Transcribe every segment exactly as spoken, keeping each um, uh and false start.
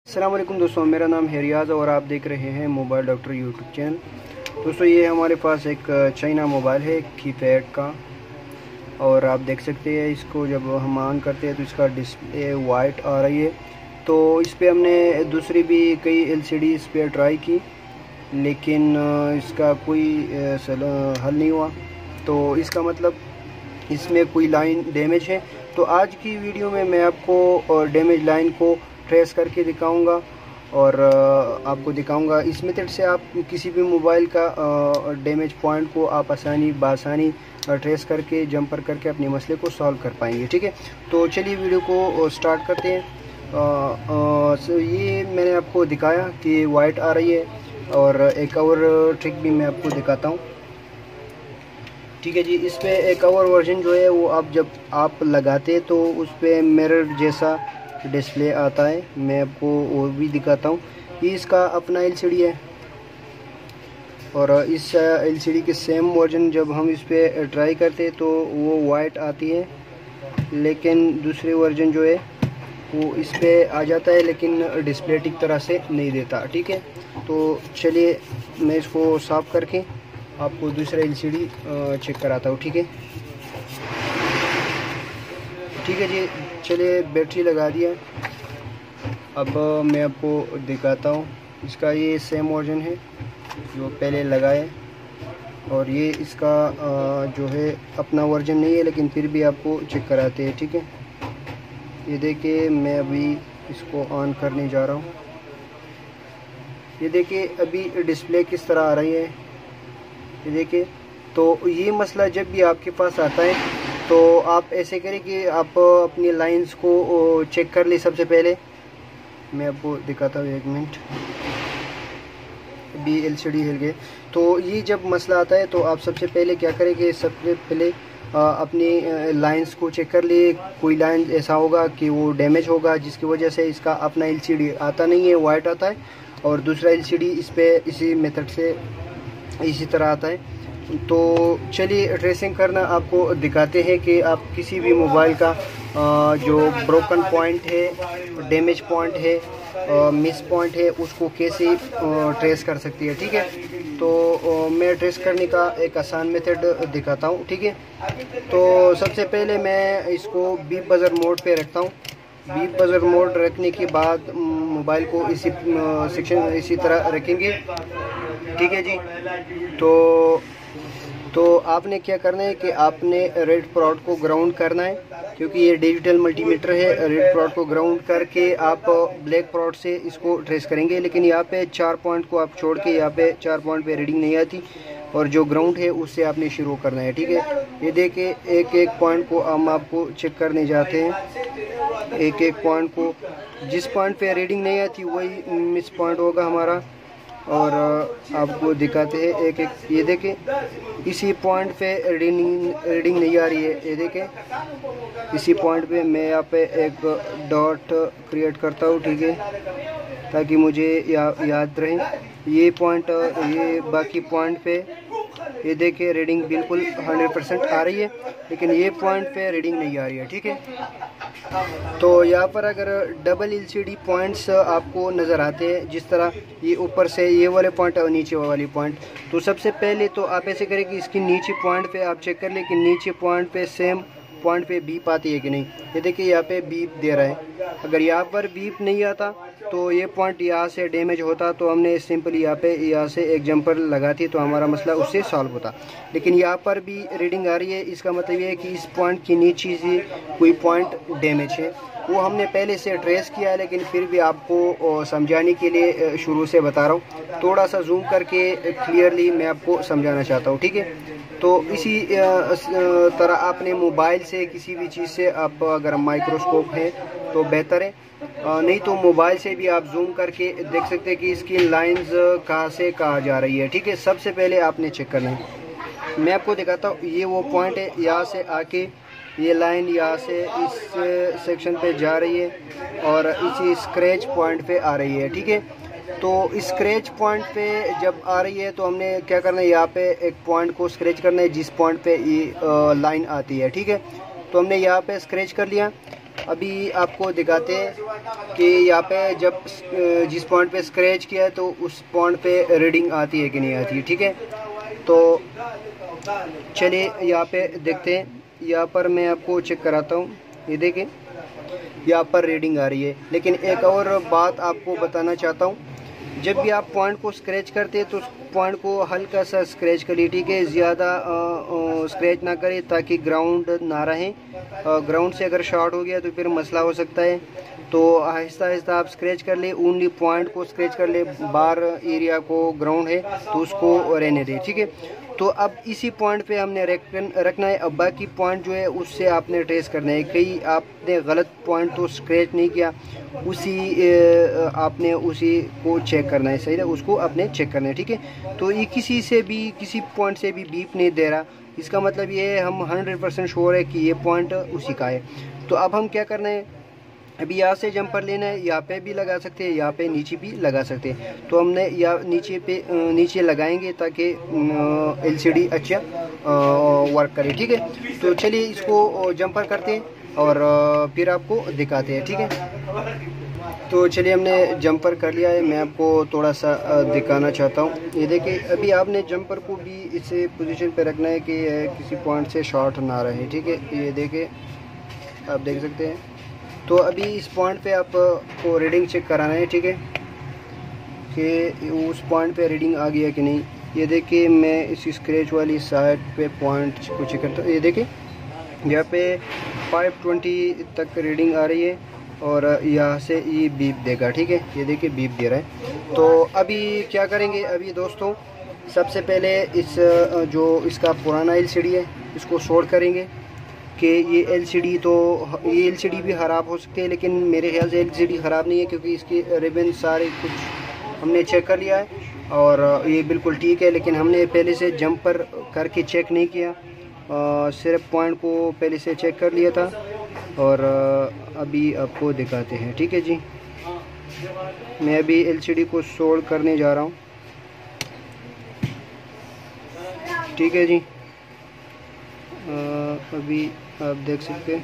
अस्सलाम वालेकुम दोस्तों, मेरा नाम है रियाज़ और आप देख रहे हैं मोबाइल डॉक्टर यूट्यूब चैनल। दोस्तों, ये हमारे पास एक चाइना मोबाइल है कीपैड का और आप देख सकते हैं इसको जब हम ऑन करते हैं तो इसका डिस्प्ले वाइट आ रही है। तो इस पर हमने दूसरी भी कई एलसीडी इस पर ट्राई की लेकिन इसका कोई हल नहीं हुआ। तो इसका मतलब इसमें कोई लाइन डैमेज है। तो आज की वीडियो में मैं आपको डैमेज लाइन को ट्रेस करके दिखाऊंगा और आपको दिखाऊंगा इस मेथड से आप किसी भी मोबाइल का डैमेज पॉइंट को आप आसानी बासानी ट्रेस करके जंपर करके अपने मसले को सॉल्व कर पाएंगे। ठीक है, तो चलिए वीडियो को स्टार्ट करते हैं। आ, आ, so ये मैंने आपको दिखाया कि वाइट आ रही है और एक और ट्रिक भी मैं आपको दिखाता हूँ। ठीक है जी, इस पे एक और वर्जन जो है वो आप जब आप लगाते हैं तो उस पर मिरर जैसा डिस्प्ले आता है। मैं आपको वो भी दिखाता हूँ। ये इसका अपना एलसीडी है और इस एलसीडी के सेम वर्जन जब हम इस पे ट्राई करते हैं तो वो वाइट आती है, लेकिन दूसरे वर्जन जो है वो इस पे आ जाता है लेकिन डिस्प्ले ठीक तरह से नहीं देता। ठीक है, तो चलिए मैं इसको साफ़ करके आपको दूसरा एलसीडी चेक कराता हूँ। ठीक है ठीक है जी, चलिए बैटरी लगा दिया। अब मैं आपको दिखाता हूँ। इसका ये सेम वर्जन है जो पहले लगाए और ये इसका जो है अपना वर्जन नहीं है लेकिन फिर भी आपको चेक कराते हैं। ठीक है, ये देखिए मैं अभी इसको ऑन करने जा रहा हूँ। ये देखिए अभी डिस्प्ले किस तरह आ रही है, ये देखिए। तो ये मसला जब भी आपके पास आता है तो आप ऐसे करें कि आप अपनी लाइंस को चेक कर ले। सबसे पहले मैं आपको दिखाता हूँ, एक मिनट। अभी एलसीडी हिल गए। तो ये जब मसला आता है तो आप सबसे पहले क्या करें कि सबसे पहले अपनी लाइंस को चेक कर लिए। कोई लाइन ऐसा होगा कि वो डैमेज होगा जिसकी वजह से इसका अपना एलसीडी आता नहीं है, वाइट आता है, और दूसरा एलसीडी इस पे इसी मेथड से इसी तरह आता है। तो चलिए ट्रेसिंग करना आपको दिखाते हैं कि आप किसी भी मोबाइल का जो ब्रोकन पॉइंट है, डैमेज पॉइंट है, मिस पॉइंट है, उसको कैसे ट्रेस कर सकती है। ठीक है, तो मैं ट्रेस करने का एक आसान मेथड दिखाता हूँ। ठीक है, तो सबसे पहले मैं इसको बीप बजर मोड पे रखता हूँ। बीप बजर मोड रखने के बाद मोबाइल को इसी सेक्शन इसी तरह रखेंगे। ठीक है जी, तो तो आपने क्या करना है कि आपने रेड प्रॉड को ग्राउंड करना है, क्योंकि ये डिजिटल मल्टीमीटर है। रेड प्रॉड को ग्राउंड करके आप ब्लैक प्रॉड से इसको ट्रेस करेंगे, लेकिन यहाँ पे चार पॉइंट को आप छोड़ के यहाँ पे चार पॉइंट पे रीडिंग नहीं आती और जो ग्राउंड है उससे आपने शुरू करना है। ठीक है, ये देखिए एक एक पॉइंट को हम आपको चेक करने जाते हैं। एक एक पॉइंट को, जिस पॉइंट पे रीडिंग नहीं आती वही मिस पॉइंट होगा हमारा, और आपको दिखाते हैं एक एक। ये देखें इसी पॉइंट पे रीडिंग रीडिंग नहीं आ रही है, ये देखें इसी पॉइंट पे मैं यहाँ पे एक डॉट क्रिएट करता हूँ। ठीक है, ताकि मुझे या, याद रहे ये पॉइंट। ये बाकी पॉइंट पे ये देखिए रीडिंग बिल्कुल हंड्रेड परसेंट आ रही है, लेकिन ये पॉइंट पे रीडिंग नहीं आ रही है। ठीक है, तो यहाँ पर अगर डबल एलसीडी पॉइंट्स आपको नज़र आते हैं, जिस तरह ये ऊपर से ये वाले पॉइंट और नीचे वाली पॉइंट, तो सबसे पहले तो आप ऐसे करें कि इसकी नीचे पॉइंट पे आप चेक कर लें कि नीचे पॉइंट पे सेम पॉइंट पे बीप आती है कि नहीं। ये देखिए यहाँ पे बीप दे रहा है। अगर यहाँ पर बीप नहीं आता तो ये पॉइंट यहाँ से डैमेज होता, तो हमने सिंपली यहाँ पे यहाँ से एक जंपर लगाती तो हमारा मसला उससे सॉल्व होता। लेकिन यहाँ पर भी रीडिंग आ रही है, इसका मतलब ये है कि इस पॉइंट के नीचे से कोई पॉइंट डैमेज है। वो हमने पहले से ट्रेस किया है, लेकिन फिर भी आपको समझाने के लिए शुरू से बता रहा हूँ। थोड़ा सा जूम करके क्लियरली मैं आपको समझाना चाहता हूँ। ठीक है, तो इसी तरह आपने मोबाइल से किसी भी चीज़ से, आप अगर माइक्रोस्कोप है तो बेहतर है, नहीं तो मोबाइल से भी आप जूम करके देख सकते हैं कि इसकी लाइंस कहाँ से कहाँ जा रही है। ठीक है, सबसे पहले आपने चेक करना है। मैं आपको दिखाता हूँ, ये वो पॉइंट है, यहाँ से आके ये लाइन यहाँ से इस सेक्शन पे जा रही है और इसी स्क्रैच पॉइंट पे आ रही है। ठीक है, तो स्क्रैच पॉइंट पे जब आ रही है तो हमने क्या करना है, यहाँ पे एक पॉइंट को स्क्रैच करना है जिस पॉइंट पे ये लाइन आती है। ठीक है, तो हमने यहाँ पे स्क्रैच कर लिया। अभी आपको दिखाते हैं कि यहाँ पे जब जिस पॉइंट पे स्क्रैच किया है तो उस पॉइंट पे रीडिंग आती है कि नहीं आती है। ठीक है, तो चलिए यहाँ पे देखते हैं। यहाँ पर मैं आपको चेक कराता हूँ। ये देखिए यहाँ पर रीडिंग आ रही है। लेकिन एक और बात आपको बताना चाहता हूँ, जब भी आप पॉइंट को स्क्रैच करते हैं तो उस पॉइंट को हल्का सा स्क्रैच करिए। ठीक है, ज़्यादा स्क्रैच ना करें ताकि ग्राउंड ना रहे। ग्राउंड से अगर शॉर्ट हो गया तो फिर मसला हो सकता है। तो आहिस्ता आहिस्ता आप स्क्रैच कर ले, ओनली पॉइंट को स्क्रैच कर ले, बार एरिया को ग्राउंड है तो उसको रहने दें। ठीक है, तो अब इसी पॉइंट पे हमने रखना है। अब बाकी पॉइंट जो है उससे आपने ट्रेस करना है। कहीं आपने गलत पॉइंट तो स्क्रैच नहीं किया, उसी आपने उसी को चेक करना है। सही है, उसको आपने चेक करना है। ठीक है, तो ये किसी से भी किसी पॉइंट से भी बीप नहीं दे रहा, इसका मतलब ये है हम हंड्रेड परसेंट श्योर है कि ये पॉइंट उसी का है। तो अब हम क्या करना है, अभी यहाँ से जंपर लेना है। यहाँ पे भी लगा सकते हैं, यहाँ पे नीचे भी लगा सकते हैं। तो हमने यहाँ नीचे पे नीचे लगाएंगे ताकि एलसीडी अच्छा वर्क करे। ठीक है, तो चलिए इसको जंपर करते हैं और फिर आपको दिखाते हैं। ठीक है, तो चलिए हमने जंपर कर लिया है। मैं आपको थोड़ा सा दिखाना चाहता हूँ। ये देखिए, अभी आपने जंपर को भी इसे पोजीशन पे रखना है कि किसी पॉइंट से शॉर्ट ना रहे। ठीक है, ये देखिए आप देख सकते हैं। तो अभी इस पॉइंट पे आपको रीडिंग चेक कराना है। ठीक है, कि उस पॉइंट पे रीडिंग आ गया कि नहीं। ये देखिए मैं इस स्क्रैच वाली साइड पे पॉइंट को चेक करता हूँ। ये देखिए यहाँ पे फाइव ट्वेंटी तक रीडिंग आ रही है और यहाँ से ये बीप देगा। ठीक है, ये देखिए बीप दे रहा है। तो अभी क्या करेंगे, अभी दोस्तों सबसे पहले इस जो इसका पुराना एलसीडी है इसको शॉर्ट करेंगे कि ये एलसीडी तो ये एलसीडी भी ख़राब हो सकती है, लेकिन मेरे ख्याल से एलसीडी ख़राब नहीं है क्योंकि इसके रिबन सारे कुछ हमने चेक कर लिया है और ये बिल्कुल ठीक है। लेकिन हमने पहले से जंपर करके चेक नहीं किया, आ, सिर्फ पॉइंट को पहले से चेक कर लिया था और अभी आपको दिखाते हैं। ठीक है जी, मैं अभी एलसीडी को सोल्ड करने जा रहा हूँ। ठीक है जी, आ, अभी आप देख सकते हैं।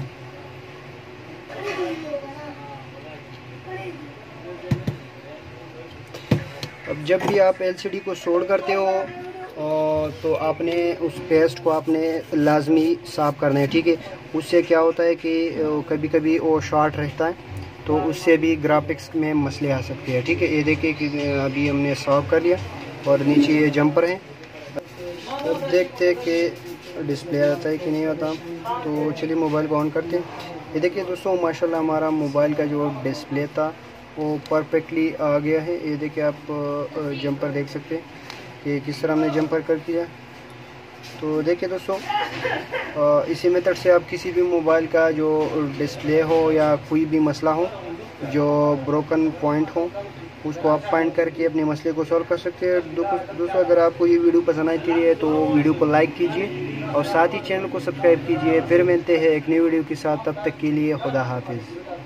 अब जब भी आप एलसीडी को सोल्ड करते हो तो आपने उस पेस्ट को आपने लाजमी साफ़ करना है। ठीक है, उससे क्या होता है कि कभी कभी वो शॉर्ट रहता है तो उससे भी ग्राफिक्स में मसले आ सकते हैं। ठीक है, ये देखिए कि अभी हमने साफ़ कर लिया और नीचे ये जंपर है। अब देखते हैं कि डिस्प्ले आता है कि नहीं आता। तो चलिए मोबाइल को ऑन करते हैं। ये देखिए दोस्तों, माशाल्लाह हमारा मोबाइल का जो डिस्प्ले था वो परफेक्टली आ गया है। ये देखिए आप जंपर देख सकते हैं कि किस तरह हमने जंपर कर दिया। तो देखिए दोस्तों, इसी मेथड से आप किसी भी मोबाइल का जो डिस्प्ले हो या कोई भी मसला हो जो ब्रोकन पॉइंट हो उसको आप फाइंड करके अपने मसले को सॉल्व कर सकते हैं। दोस्तों अगर आपको ये वीडियो पसंद आती है तो वीडियो को लाइक कीजिए और साथ ही चैनल को सब्सक्राइब कीजिए। फिर मिलते हैं एक नई वीडियो के साथ, तब तक के लिए खुदा हाफिज़।